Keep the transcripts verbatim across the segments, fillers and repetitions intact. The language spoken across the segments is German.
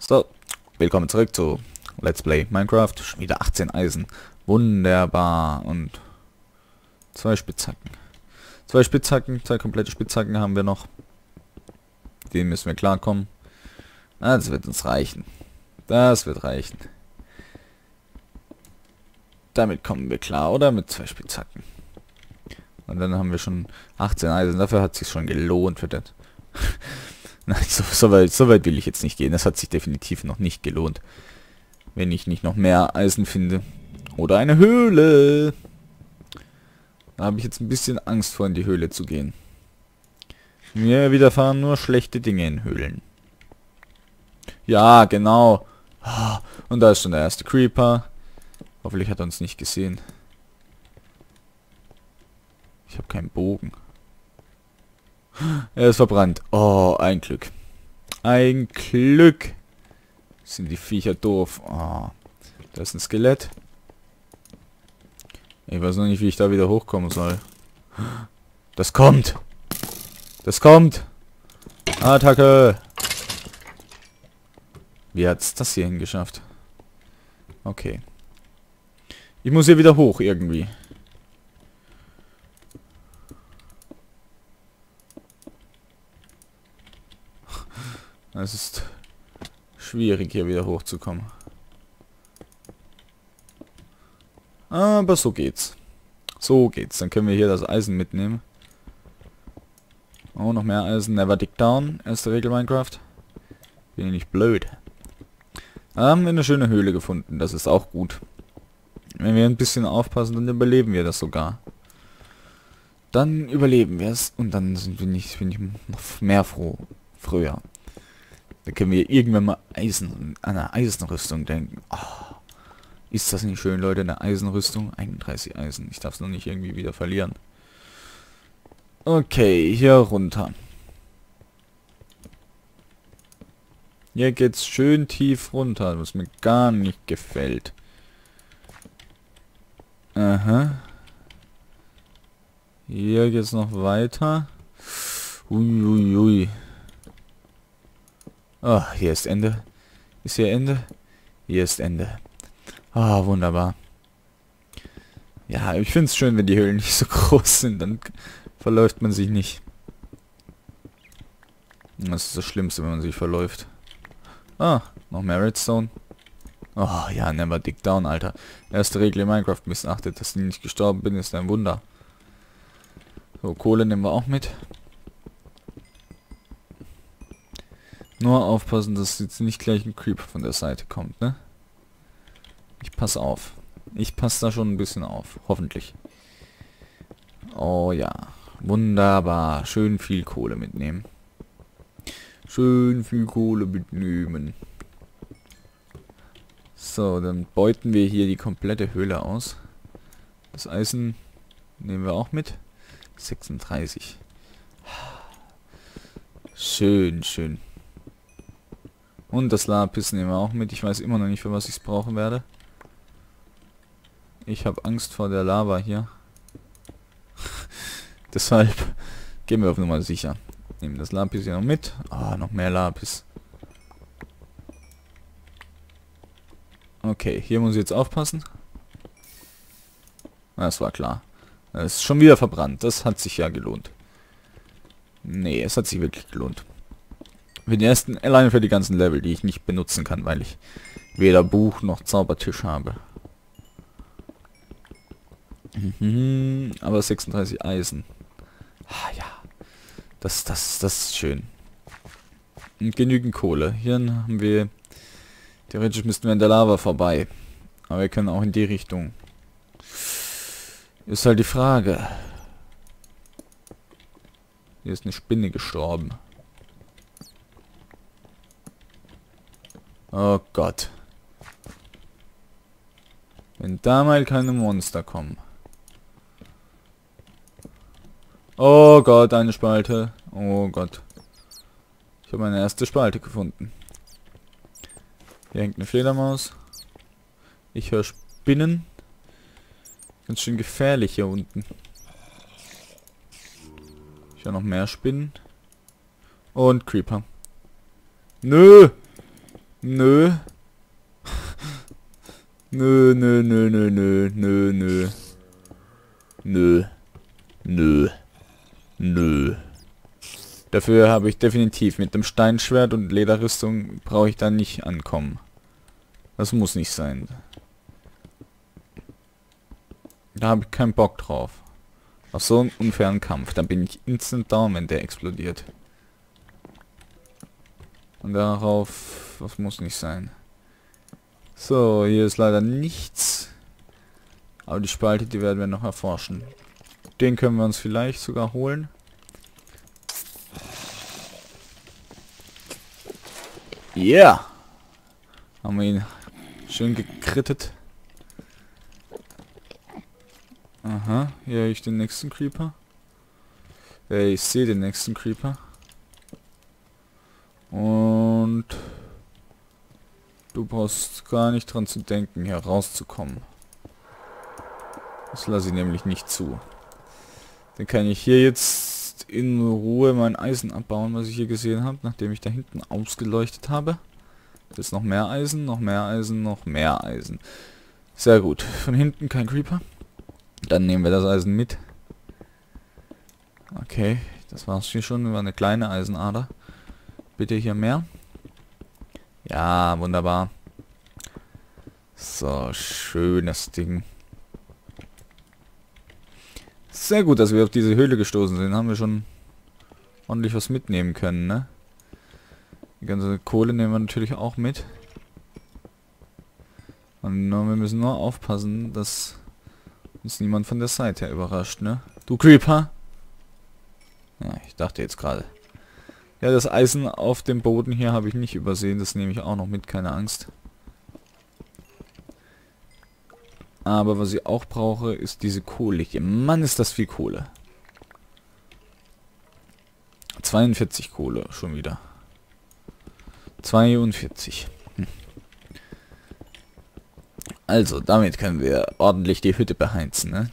So, willkommen zurück zu Let's Play Minecraft. Schon wieder achtzehn Eisen. Wunderbar. Und zwei Spitzhacken. Zwei Spitzhacken, zwei komplette Spitzhacken haben wir noch. Den müssen wir klarkommen. Ah, das wird uns reichen. Das wird reichen. Damit kommen wir klar, oder? Mit zwei Spitzhacken. Und dann haben wir schon achtzehn Eisen. Dafür hat es sich schon gelohnt für das. Nein, so, so, weit, so weit will ich jetzt nicht gehen. Das hat sich definitiv noch nicht gelohnt. Wenn ich nicht noch mehr Eisen finde. Oder eine Höhle. Da habe ich jetzt ein bisschen Angst vor, in die Höhle zu gehen. Mir widerfahren nur schlechte Dinge in Höhlen. Ja, genau. Und da ist schon der erste Creeper. Hoffentlich hat er uns nicht gesehen. Ich habe keinen Bogen. Er ist verbrannt. Oh, ein Glück. Ein Glück. Sind die Viecher doof. Oh, da ist ein Skelett. Ich weiß noch nicht, wie ich da wieder hochkommen soll. Das kommt. Das kommt. Attacke. Wie hat's das hier hingeschafft? Okay. Ich muss hier wieder hoch irgendwie. Es ist schwierig, hier wieder hochzukommen. Aber so geht's. So geht's. Dann können wir hier das Eisen mitnehmen. Oh, noch mehr Eisen. Never dig down. Erste Regel Minecraft. Bin ich nicht blöd. Da haben wir eine schöne Höhle gefunden. Das ist auch gut. Wenn wir ein bisschen aufpassen, dann überleben wir das sogar. Dann überleben wir es. Und dann sind wir nicht, bin ich noch mehr froh. Früher. Da können wir irgendwann mal Eisen, an eine Eisenrüstung denken. Oh, ist das nicht schön, Leute? Eine Eisenrüstung? einunddreißig Eisen. Ich darf es noch nicht irgendwie wieder verlieren. Okay, hier runter. Hier geht's schön tief runter, was mir gar nicht gefällt. Aha. Hier geht's noch weiter. Uiuiui. Ui, ui. Oh, hier ist Ende. Ist hier Ende? Hier ist Ende. Ah, oh, wunderbar. Ja, ich finde es schön, wenn die Höhlen nicht so groß sind. Dann verläuft man sich nicht. Das ist das Schlimmste, wenn man sich verläuft. Ah, noch mehr Redstone. Oh, ja, never dig down, Alter. Erste Regel in Minecraft missachtet. Dass ich nicht gestorben bin, ist ein Wunder. So, Kohle nehmen wir auch mit. Nur aufpassen, dass jetzt nicht gleich ein Creeper von der Seite kommt, ne? Ich passe auf. Ich passe da schon ein bisschen auf. Hoffentlich. Oh ja. Wunderbar. Schön viel Kohle mitnehmen. Schön viel Kohle mitnehmen. So, dann beuten wir hier die komplette Höhle aus. Das Eisen nehmen wir auch mit. sechsunddreißig. Schön, schön. Und das Lapis nehmen wir auch mit. Ich weiß immer noch nicht, für was ich es brauchen werde. Ich habe Angst vor der Lava hier. Deshalb gehen wir auf Nummer sicher. Nehmen das Lapis hier noch mit. Ah, noch mehr Lapis. Okay, hier muss ich jetzt aufpassen. Das war klar. Das ist schon wieder verbrannt. Das hat sich ja gelohnt. Nee, es hat sich wirklich gelohnt. Für die ersten, alleine für die ganzen Level, die ich nicht benutzen kann, weil ich weder Buch noch Zaubertisch habe. Mhm, aber sechsunddreißig Eisen. Ah ja. Das, das, das ist schön. Und genügend Kohle. Hier haben wir... Theoretisch müssten wir in der Lava vorbei. Aber wir können auch in die Richtung. Ist halt die Frage. Hier ist eine Spinne gestorben. Oh Gott. Wenn da mal keine Monster kommen. Oh Gott, eine Spalte. Oh Gott. Ich habe meine erste Spalte gefunden. Hier hängt eine Fledermaus. Ich höre Spinnen. Ganz schön gefährlich hier unten. Ich höre noch mehr Spinnen. Und Creeper. Nö! Nö. Nö, nö, nö, nö, nö, nö, nö. Nö. Nö. Nö. Dafür habe ich definitiv mit dem Steinschwert und Lederrüstung brauche ich da nicht ankommen. Das muss nicht sein. Da habe ich keinen Bock drauf. Auf so einen unfairen Kampf. Da bin ich instant down, wenn der explodiert. Und darauf... Das muss nicht sein. So, hier ist leider nichts. Aber die Spalte, die werden wir noch erforschen. Den können wir uns vielleicht sogar holen. Yeah! Haben wir ihn schön gekrittet. Aha, hier habe ich den nächsten Creeper. Äh, ich sehe den nächsten Creeper. Und du brauchst gar nicht dran zu denken, hier rauszukommen. Das lasse ich nämlich nicht zu. Dann kann ich hier jetzt in Ruhe mein Eisen abbauen, was ich hier gesehen habe, nachdem ich da hinten ausgeleuchtet habe. Jetzt noch mehr Eisen, noch mehr Eisen, noch mehr Eisen. Sehr gut. Von hinten kein Creeper. Dann nehmen wir das Eisen mit. Okay, das war's hier schon. War eine kleine Eisenader. Bitte hier mehr. Ja, wunderbar. So, schönes Ding. Sehr gut, dass wir auf diese Höhle gestoßen sind. Haben wir schon ordentlich was mitnehmen können, ne? Die ganze Kohle nehmen wir natürlich auch mit. Und wir müssen nur aufpassen, dass uns niemand von der Seite her überrascht, ne? Du Creeper! Ja, ich dachte jetzt gerade. Ja, das Eisen auf dem Boden hier habe ich nicht übersehen. Das nehme ich auch noch mit, keine Angst. Aber was ich auch brauche, ist diese Kohle hier. Mann, ist das viel Kohle. zweiundvierzig Kohle schon wieder. zweiundvierzig. Hm. Also, damit können wir ordentlich die Hütte beheizen, ne?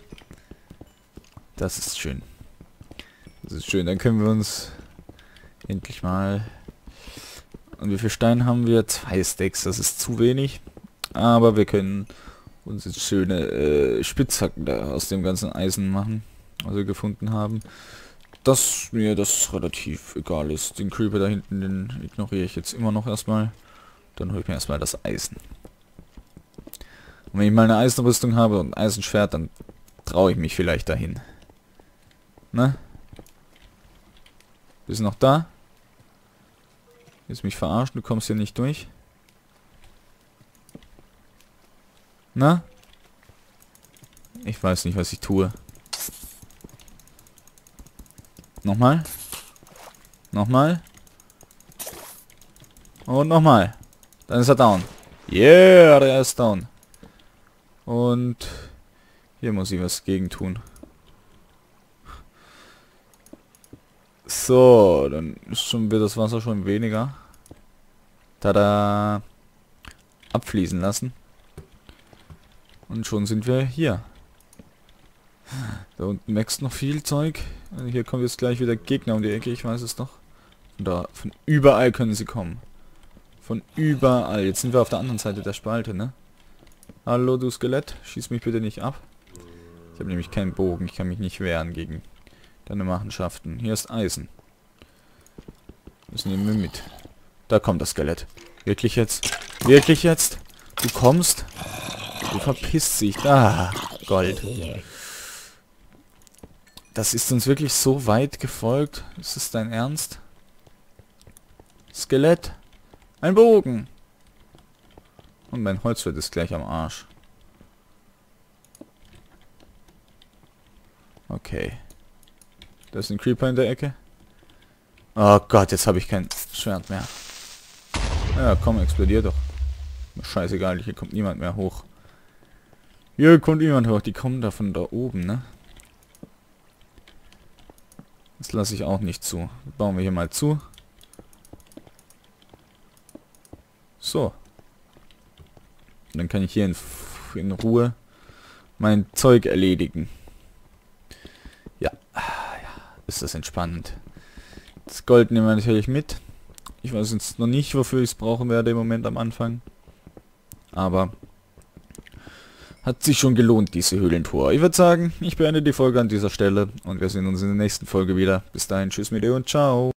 Das ist schön. Das ist schön. Dann können wir uns endlich mal... Und wie viel Stein haben wir? Zwei Stacks. Das ist zu wenig. Aber wir können uns jetzt schöne äh, Spitzhacken da aus dem ganzen Eisen machen, was wir gefunden haben. Dass mir das relativ egal ist. Den Creeper da hinten, den ignoriere ich jetzt immer noch erstmal. Dann hole ich mir erstmal das Eisen. Und wenn ich mal eine Eisenrüstung habe und ein Eisenschwert, dann traue ich mich vielleicht dahin. Ne? Bist du noch da? Willst mich verarschen? Du kommst hier nicht durch. Na? Ich weiß nicht, was ich tue. Nochmal. Nochmal. Und nochmal. Dann ist er down. Yeah, der ist down. Und hier muss ich was gegen tun. So, dann ist schon wird das Wasser schon weniger. Tada. Abfließen lassen. Und schon sind wir hier. Da unten wächst noch viel Zeug. Also hier kommt jetzt gleich wieder Gegner um die Ecke, ich weiß es doch. Und da, von überall können sie kommen. Von überall. Jetzt sind wir auf der anderen Seite der Spalte, ne? Hallo, du Skelett. Schieß mich bitte nicht ab. Ich habe nämlich keinen Bogen. Ich kann mich nicht wehren gegen deine Machenschaften. Hier ist Eisen. Das nehmen wir mit. Da kommt das Skelett. Wirklich jetzt? Wirklich jetzt? Du kommst? Du verpisst sich. Da. Gold. Das ist uns wirklich so weit gefolgt. Ist es dein Ernst? Skelett. Ein Bogen. Und mein Holzschwert ist gleich am Arsch. Okay. Da ist ein Creeper in der Ecke. Oh Gott, jetzt habe ich kein Schwert mehr. Ja, komm, explodier doch. Scheißegal, hier kommt niemand mehr hoch. Hier kommt niemand hoch. Die kommen da von da oben, ne? Das lasse ich auch nicht zu. Bauen wir hier mal zu. So. Und dann kann ich hier in, in Ruhe mein Zeug erledigen. Ja. Ja, ist das entspannend. Das Gold nehmen wir natürlich mit. Ich weiß jetzt noch nicht, wofür ich es brauchen werde im Moment am Anfang. Aber hat sich schon gelohnt, diese Höhlentour. Ich würde sagen, ich beende die Folge an dieser Stelle und wir sehen uns in der nächsten Folge wieder. Bis dahin, tschüss mit dir und ciao.